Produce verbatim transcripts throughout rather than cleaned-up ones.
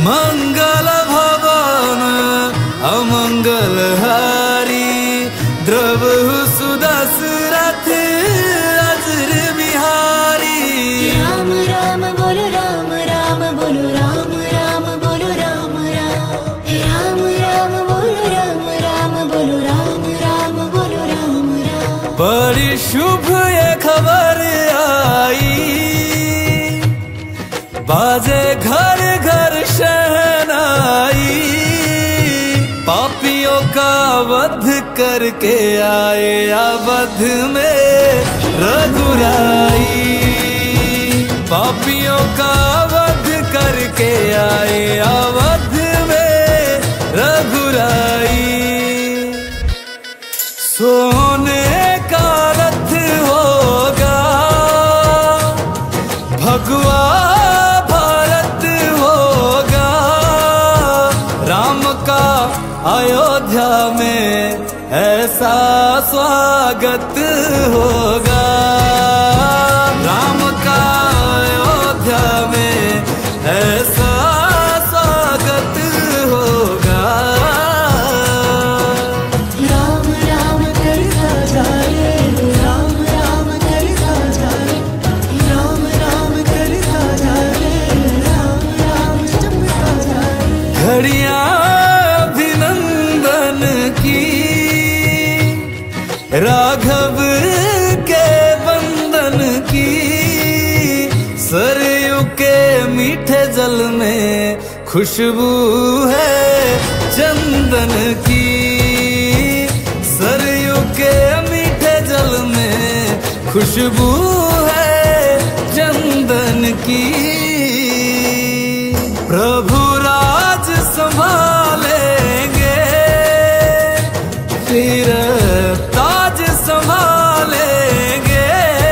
मंगल भवन अमंगल हारी, द्रवहु सुदशरथ अजर बिहारी। राम राम बोलो राम राम बोलो राम राम बोलो राम राम। राम राम बोलो राम राम बोलो राम राम बोलो राम राम। बड़ी शुभ ये खबर आई, बाजे घर घर शहनाई। पापियों का वध करके आए अवध में रघुराई। पापियों का वध करके आए अवध में रघुराई। सोने का रथ होगा भगवा भारत होगा, राम का अयोध्या में ऐसा स्वागत होगा। राम का अयोध्या में ऐसा स्वागत होगा। राम राम करता जाए, राम राम करता जाए, राम राम करता जाए, राम राम चमकता जाए। घड़ियां अभिनंदन की, राघव के बंधन की। सरयू के मीठे जल में खुशबू है चंदन की। सरयू के मीठे जल में खुशबू है चंदन की। प्रभु राज संभालेंगे, फिर ताज संभालेंगे।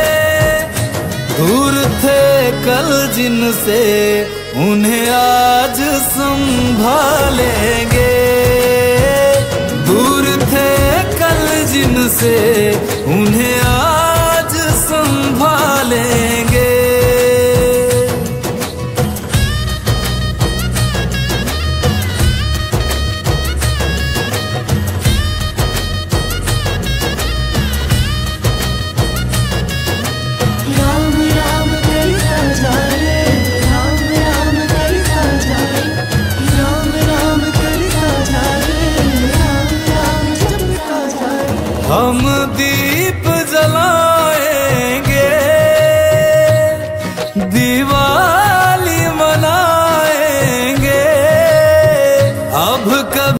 दूर थे कल जिनसे उन्हें आज संभालेंगे। दूर थे कल जिनसे उन्हें आज संभालेंगे। राम राम करता जाए, राम राम करता जाए, राम राम करता जाए, राम राम चमकता जाए। हम दीप